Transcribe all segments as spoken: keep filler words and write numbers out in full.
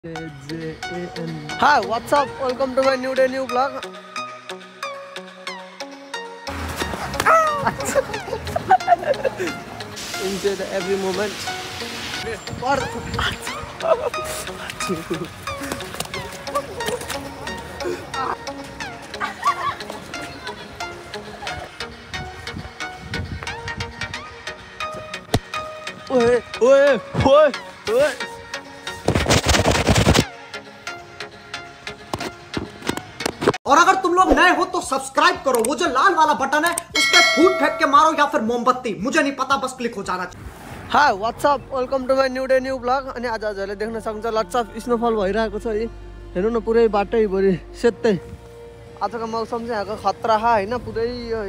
Hi, what's up? Welcome to my new day, new vlog. Enjoy the every moment. Oi, oi, oi, oi. और अगर तुम लोग नए हो तो सब्सक्राइब करो, वो जो लाल वाला बटन है उस पर फूट फेंक के मारो या फिर मोमबत्ती, मुझे नहीं पता, बस क्लिक हो जाना चाहिए। Hi, what's up? Welcome to my new day, new vlog. अनि आज हजुरले देख्न सक्नुहुन्छ लट्स अफ स्नोफल भइरहेको छ है। हेर्नु न पुरै बाटैभरि सेतै। आजको मौसम चाहिँ यहाँको खतरा हा हैन, पुरै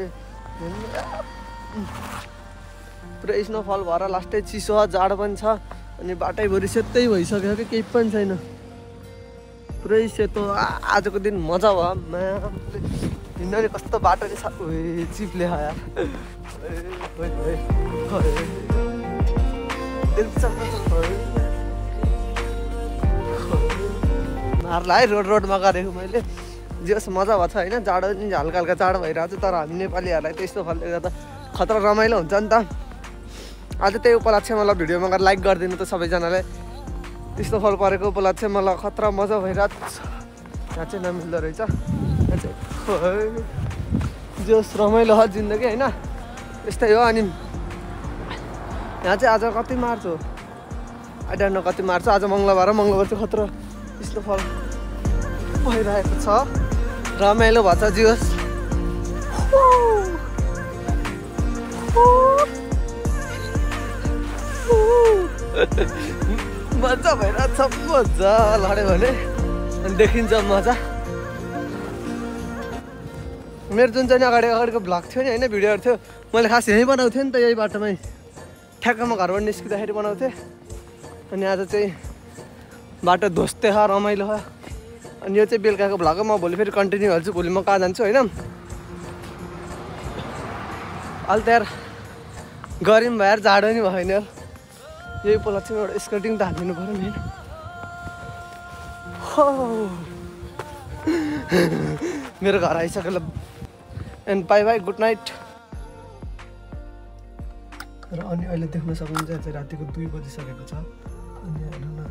पुरै स्नोफल भएर लास्टै चिसो जाडो पनि छ अनि बाटैभरि सेतै भइसक्यो कि केही पनि छैन। पुरै सेतो। आजको दिन मजा भयो। हिँड्ने कस्तो बाटो चाहिँ चिप्ले यार। मार्ला है रोड रोडमा गरेको मैले जे होस् मजा भएको छ होइन। जाडो नि हल्का हल्का जाडो भइरहेको छ, तर हामी नेपालीहरूलाई त्यस्तो फलले गर्दा खतरा रमाइलो हुन्छ नि त। आज त्यही उपलक्ष्यमा ल भिडियोमा गएर लाइक गरिदिनु त सबैजनाले। त्यस्तो फल परेको उपलक्ष्य मलाई खतरा मजा भइरहेको छ। यहाँ चाहिँ नमिल्दो रहेछ। यहाँ चाहिँ जोस् रमाइलो हो जिन्दगी होइन, यस्तै हो। अनि यहाँ चाहिँ आज कति मार्च हो आई डोन्ट नो, कति मार्च आज मङ्गलबार मङ्गलबार चाहिँ खतरा यस्तो फल भइरहेको छ। रमाइलो भएको छ जियोस्। मजा भइरहेको छ, मजा लड्यो भने अनि देखिन्छ मजा। मेरो जुन चाहिँ अगाडि अगाडिको भ्लग थियो नि होइन, भिडियोहरू थियो, मैले खास यहीँ बनाउँथेँ नि त, यही बाटोमै ठ्याक्कमा घरबाट निस्किँदाखेरि बनाउँथेँ। अनि आज चाहिँ बाटो ध्वस्ते छ, रमाइलो छ। अनि यो चाहिँ बेलुकाको भ्लग हो, म भोलि फेरि कन्टिन्यू हाल्छु। भोलि म कहाँ जान्छु होइन। अहिले त यार गरम भएर जाडो नि भएन यार। यही उपलक्ष्यमा एउटा स्केटिङ त हालिदिनु पऱ्यो नि। मेरो घर आइसक्यो ल। And bye bye, good night. र अनि अहिले देख्न सक्नुहुन्छ चाहिँ रातिको दुई बजिसकेको छ। अनि हेर्नु न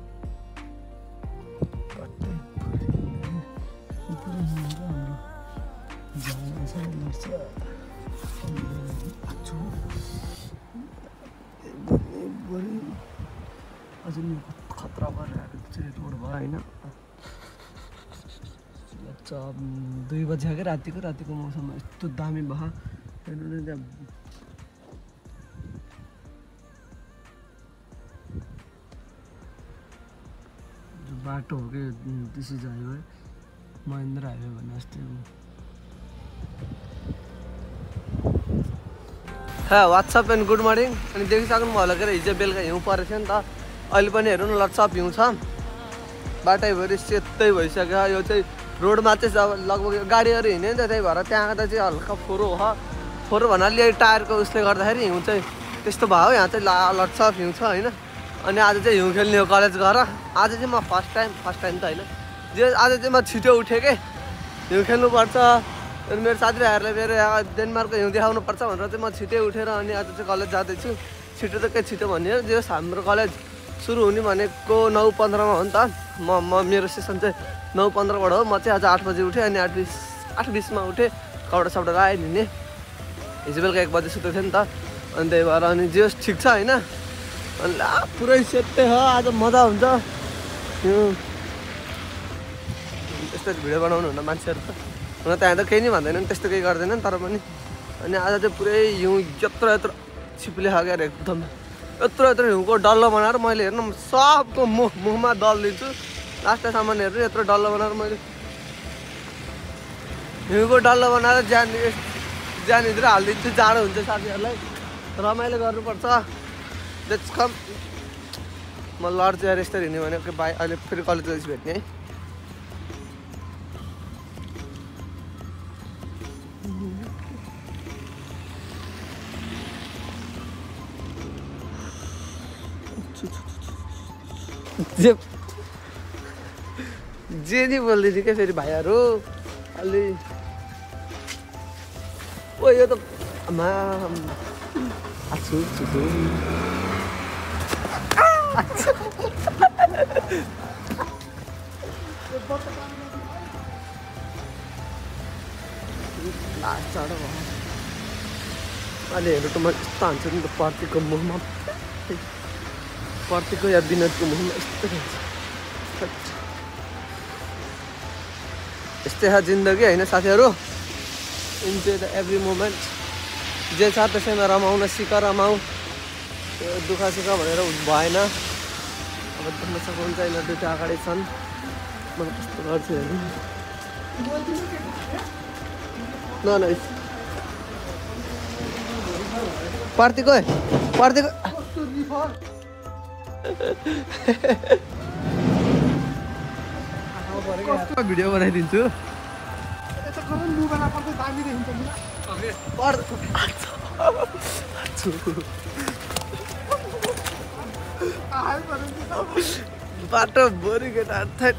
अझ खतरा भइरहेको चाहिँ रोड भयो होइन। दुई बजी क्या रातिको रातिको मौसममा यस्तो दामी भयो। हेर्नु न त्यहाँ बाटो हो कि this is highway, Mahendra highway भने जस्तै हो। हा वाट्सएप एन्ड गुड मर्निङ। अनि देखिसक्नु भयो होला के हिजो बेलुका हिउँ परेको थियो नि त, अहिले पनि हेर्नु न लट्स अफ हिउँ छ। बाटैभरि सेतै भइसक्यो। यो चाहिँ रोडमा चाहिँ अब लगभग गाडीहरू हिँड्यो नि त, त्यही भएर त्यहाँ आउँदा चाहिँ हल्का फोहोरो हो। फोहोरो भन्नाले यो टायरको उसले गर्दाखेरि हिउँ चाहिँ त्यस्तो भयो। यहाँ चाहिँ लट्स अफ हिउँ छ होइन। अनि आज चाहिँ हिउँ खेल्ने हो कलेज गएर। आज चाहिँ म फर्स्ट टाइम फर्स्ट टाइम त होइन, जे आज चाहिँ म छिटो उठेँ कि हिउँ खेल्नुपर्छ। अनि मेरो साथीभाइहरूलाई मेरो डेनमार्कको हिउँ देखाउनुपर्छ भनेर चाहिँ म छिटै उठेर अनि आज चाहिँ कलेज जाँदैछु। छिटो त के छिटो भन्ने जे हाम्रो कलेज सुरु हुने भनेको नौ पन्ध्रमा हो नि त। म म मेरो सेसन चाहिँ नौ पन्ध्रबाट हो। म चाहिँ आज आठ बजी उठेँ। अनि आठ बिस आठ बिसमा उठेँ, कपडा सपडा लगाएँ हिँड्ने। हिजो बेलुका एक बजी सुतेको थियो नि त, अनि त्यही भएर अनि जे होस् ठिक छ होइन। अनि ला पुरै सेतै हो, आज मजा हुन्छ। यस्तो भिडियो बनाउनु हुन्न मान्छेहरू त, हुन त्यहाँ त केही नि भन्दैनन्, त्यस्तो केही गर्दैनन्, तर पनि। अनि आज चाहिँ पुरै हिउँ यत्रो यत्रो छिप्ले खायो क्या एकदम। यत्रो यत्रो हिउँको डल्लो बनाएर मैले हेर्नु सबको मुख मुखमा दल दिन्छु लास्टसम्म। हेर्नु यत्रो डल्लो बनाएर मैले हिउँको डल्लो बनाएर ज्यान ज्यानभित्र हालिदिन्छु। जाडो हुन्छ साथीहरूलाई, रमाइलो गर्नुपर्छ। Let's come. म लड्छु यार यस्तो हिँड्यो भने। ओके बाई, अहिले फेरि कलेज गएपछि भेट्ने है। जे जे नि बोल्दै थियो क्या फेरि भाइहरू अलि ओ यो त मा आछु छु चाँडो भयो अहिले हेर्नु त म यस्तो हान्छु नि त पर्तीको मुखमा पर्तीको या विनोदको मुखमा यस्तो हुन्छ यस्तै छ जिन्दगी होइन साथीहरू इन्जोय द एभ्री मोमेन्ट जे छ त्यसैमा रमाउन सिक रमाऊ त्यो दुःख सुख भनेर भएन अब देख्न सक्नुहुन्छ यिनीहरू दुइटा अगाडि छन् म कस्तो गर्छु हेर्नु न न पर्तीको पर्तीको भिडियो बनाइदिन्छु बाटो भरि केटा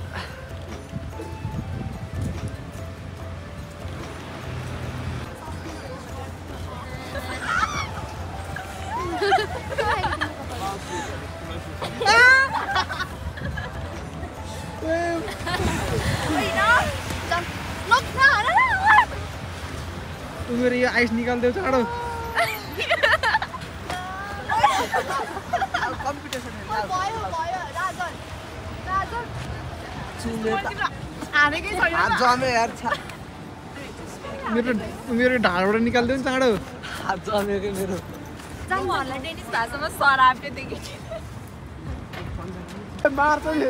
मेरो यो आइस निकाल्देऊ चाँडो मेरो मेरो ढाडबाट निकाल्देऊ चाँडो हात जमेको मेरो मार्छ नि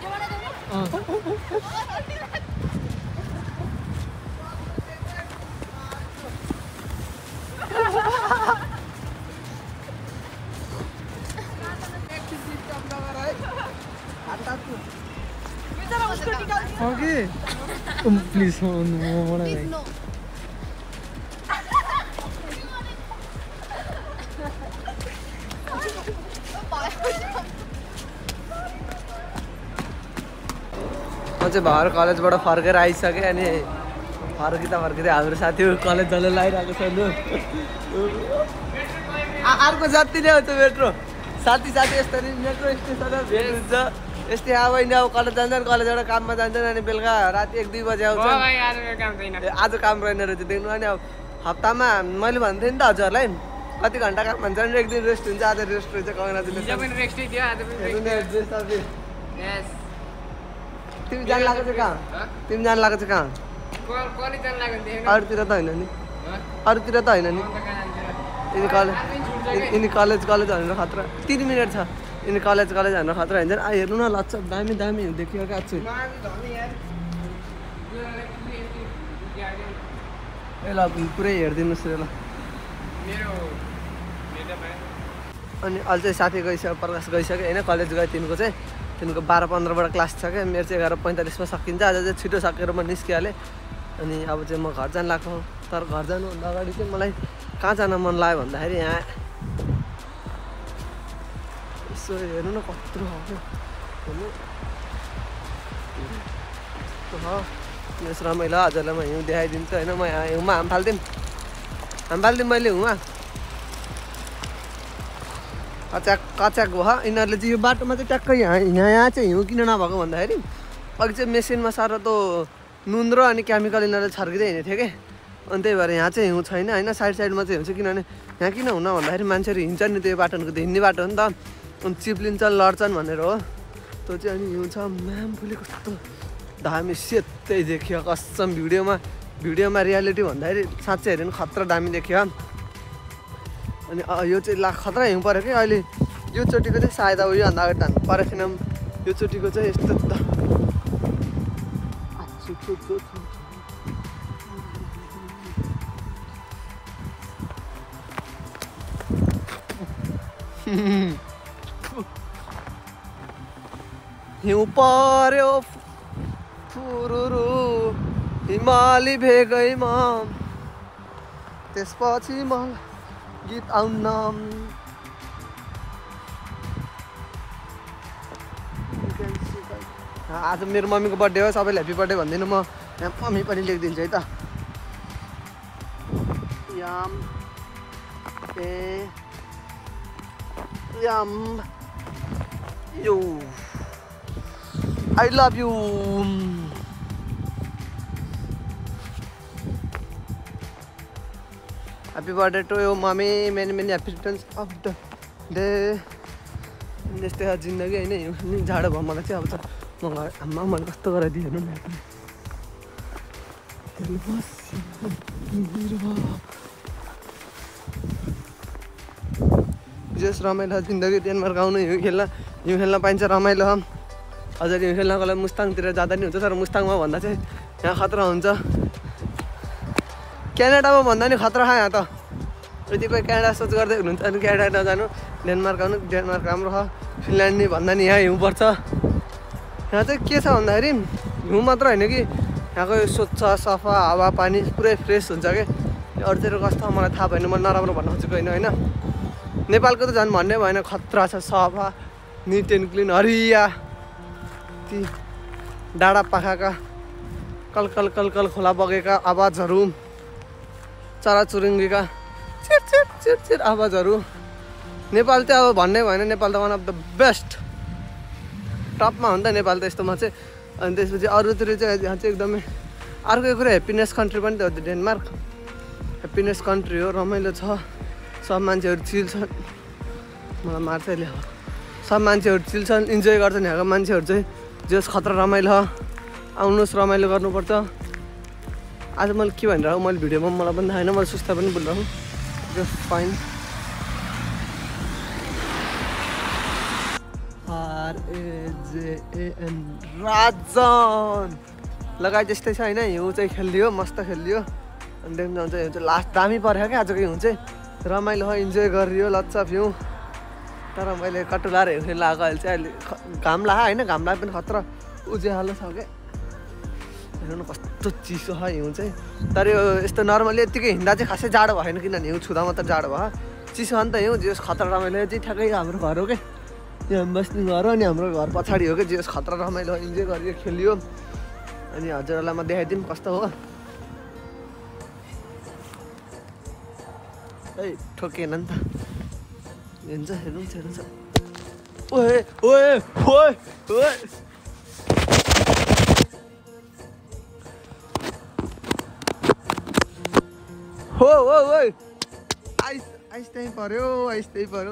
ओके प्लिज म चाहिँ भर कलेजबाट फर्केर आइसकेँ अनि फर्किँदा फर्किँदै हाम्रो साथीहरू कलेज जान लगाइरहेको छ लु अर्को जति नै आउँछ मेट्रो साथी साथी यसरी मेट्रो स्टेसनमा भेट हुन्छ यस्तै अब होइन अब कलेज जान्छन् कलेजबाट काममा जान्छन् अनि बेलुका राति एक दुई बजी आउँछ आज काम रहेन रहेछ देख्नु अनि अब हप्तामा मैले भन्थेँ नि त हजुरहरूलाई कति घन्टा काम भन्छ नि एक दिन रेस्ट हुन्छ आज रेस्ट हुन्छ तिमी जान लागेको चाहिँ कहाँ तिमी जान लागेको चाहिँ कहाँ अरूतिर त होइन नि अरूतिर त होइन नि यिनी कलेज यिनी कलेज कलेज भनेर खतरा तिन मिनट छ यिनी कलेज कलेज भनेर खतरा हुन्छ नि हेर्नु न लच्छ दामी दामी देखियो क्या छु ए ल पुरै हेरिदिनुहोस् ल अनि अहिले चाहिँ साथी गइसक्यो प्रकाश गइसक्यो होइन कलेज गयो तिनको चाहिँ तिनको बाह्र पन्ध्रबाट क्लास छ क्या मेरो चाहिँ एघार पैँतालिसमा सकिन्छ आज चाहिँ छिटो सकेर म निस्किहालेँ अनि अब चाहिँ म घर जान लाग्छु तर घर जानुभन्दा अगाडि चाहिँ मलाई कहाँ जान मन लाग्यो भन्दाखेरि यहाँ यसो हेर्नु न कत्रो हेर्नु यस रमाइलो हजुरलाई म हिउँ देखाइदिन्छु होइन म यहाँ हिउँमा हाम फालिदिउँ हाम फालिदिउँ मैले हिउँमा कच्याक कच्याक भयो यिनीहरूले चाहिँ यो बाटोमा चाहिँ ट्याक्कै यहाँ यहाँ यहाँ चाहिँ हिउँ किन नभएको भन्दाखेरि अघि चाहिँ मेसिनमा साह्रो त नुन र अनि केमिकल यिनीहरूले छर्किँदै हिँडेको थियो कि अनि त्यही भएर यहाँ चाहिँ हिउँ छैन होइन साइड साइडमा चाहिँ हुन्छ किनभने यहाँ किन हुन भन्दाखेरि मान्छेहरू हिँड्छन् नि त्यो बाटोको हिँड्ने बाटो हो नि त अनि चिप्लिन्छ लड्छन् भनेर हो त्यो चाहिँ अनि हिउँ छ म्याम फुले कस्तो दामी सेतै देखियो कसम भिडियोमा भिडियोमा रियालिटी भन्दाखेरि साँच्चै हेऱ्यो भने खतरा दामी देखियो अनि यो चाहिँ ला खतरा हिउँ पऱ्यो कि अहिले यो चोटिको चाहिँ सायद अब योभन्दा अगाडि धान परेको थिएन यो चोटिको चाहिँ यस्तो हिउँ पर्यो फुरुरु हिमाली भेगैमा त्यसपछि मलाई गीत आउन आज मेरो मम्मीको बर्थडे हो, सबैले ह्याप्पी बर्थडे भनिदिनु। म यहाँ मम्मी पनि लेखिदिन्छु है त। याम ए याम यो I love you. Happy birthday to you mummy, many many happy returns of the day. यस्तै जिन्दगी होइन, हिउँ जाडो भयो मलाई चाहिँ। अब चाहिँ म घर आमा मैले कस्तो गराइदिएँ हेर्नु न। जस रमाइलो जिन्दगी डेनमार्क आउनु, हिउँ खेल्न हिउँ खेल्न पाइन्छ, रमाइलो। हजुर हिउँ खेल्नको लागि मुस्ताङतिर जाँदा नि हुन्छ, तर मुस्ताङमा भन्दा चाहिँ यहाँ खतरा हुन्छ। क्यानाडामा भन्दा नि खतरा छ यहाँ त। यदि कोही क्यानाडा सोच गर्दै हुनुहुन्छ अनि क्यानाडा नजानु, डेनमार्क आउनु। डेनमार्क राम्रो छ, फिनल्यान्ड नि भन्दा नि यहाँ हिउँ पर्छ। यहाँ चाहिँ के छ भन्दाखेरि हिउँ मात्र होइन कि यहाँको यो स्वच्छ सफा हावापानी पुरै फ्रेस हुन्छ कि। अरूतिर कस्तो मलाई थाहा भएन, म नराम्रो भन्न खोजेको होइन होइन। नेपालको त झन् भन्ने भएन, खतरा छ, सफा निट एन्ड क्लिन, हरिया। ती डाँडा पाखाका कल कल कल कल खोला बगेका आवाजहरू, चराचुरुङ्गीका चिर चिर चिर चिर आवाजहरू। नेपाल चाहिँ अब भन्ने भएन, नेपाल त वान अफ द बेस्ट, टपमा हो नि त नेपाल त यस्तोमा चाहिँ। अनि त्यसपछि अरूतिर चाहिँ यहाँ चाहिँ एकदमै अर्कै कुरा, ह्याप्पिनेस कन्ट्री पनि त हो डेनमार्क। ह्याप्पिनेस कन्ट्री हो, रमाइलो छ, सब मान्छेहरू चिल छन्। मलाई मार्छ अहिले। सब मान्छेहरू चिल छन्, इन्जोय गर्छन् यहाँको मान्छेहरू चाहिँ। जस खतरा रमाइलो, आउनुहोस् रमाइलो गर्नुपर्छ। आज मैले के भनिरहेको मैले भिडियोमा मलाई पनि थाहा छैन, मैले सुस्ता पनि बोलिरहेको। Just fine. आरएजेएन राजन लगाए जस्तै छ होइन। हिउँ चाहिँ खेलिदियो, मस्त खेलिदियो। अनि देखिन्छ हुन्छ हिउँ चाहिँ लास्ट दामी परेको क्या आजको हिउँ चाहिँ। रमाइलो हो, इन्जोय गरियो, लच्चा हिउँ। तर मैले कटुलाएर हिउँ खेल्न आएको अहिले चाहिँ अहिले घाम लाहा होइन, घाम लाए पनि खतरा उज्यालो छ क्या। हेर्नु न कस्तो चिसो छ हिउँ चाहिँ। तर यो यस्तो नर्मली यत्तिकै हिँड्दा चाहिँ खासै जाडो भएन, किनभने हिउँ छुँदा मात्र जाडो भयो। चिसो हो नि त हिउँ, जेस खतरा रमाइलो चाहिँ ठ्याक्कै हाम्रो घर हो क्या। यहाँ बस्ने घर हो, अनि हाम्रो घर पछाडि हो क्या। जेस खतरा रमाइलो इन्जोय गरियो, खेलियो। अनि हजुरहरूलाई म देखाइदिउँ कस्तो हो। है ठोकेन नि त, हेर्छ हेर्नु हेर्नु। ओए ओए ओए ओए हो हो हो आइस आइस त्यहीँ पऱ्यो, आइस त्यहीँ पऱ्यो।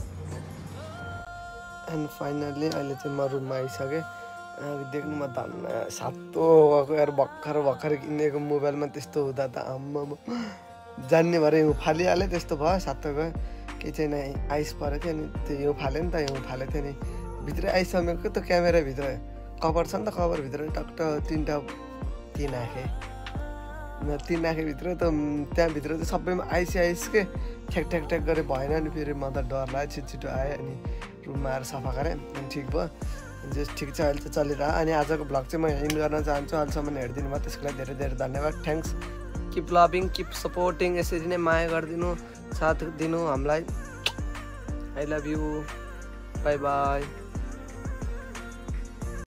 एन्ड फाइनल्ली अहिले चाहिँ म रुममा आइसकेँ। देख्नुमा धन्न सातो गएको यार, भर्खर भर्खर किनेको मोबाइलमा त्यस्तो हुँदा त आम्मा जान्ने भएर हिउँ फालिहालेँ, त्यस्तो भयो सातो गयो। केही छैन, आइस परेको थियो अनि त्यो हिउँ फाल्यो नि त, हिउँ फालेको थियो नि। भित्रै आइस समेको त क्यामेराभित्र कभर छ नि त, कभरभित्र टक्क तिनवटा तिन आँखे तिन आँखेभित्र त त्यहाँभित्र त सबैमा आइस आइस के ठ्याक ठ्याक ठ्याक गरेर भएन। अनि फेरि म त डर लाग्यो, छिटो छिटो आएँ। अनि रुममा आएर सफा गरेँ, अनि ठिक भयो। जस ठिक छ, अहिले चाहिँ चलिरह। अनि आजको भ्लग चाहिँ म इन्ड गर्न चाहन्छु। अहिलेसम्म हेरिदिनु भयो त्यसको लागि धेरै धेरै धन्यवाद, thanks. Keep loving, keep supporting, यसरी नै माया गरिदिनु, साथ दिनु हामीलाई। I love you, bye by.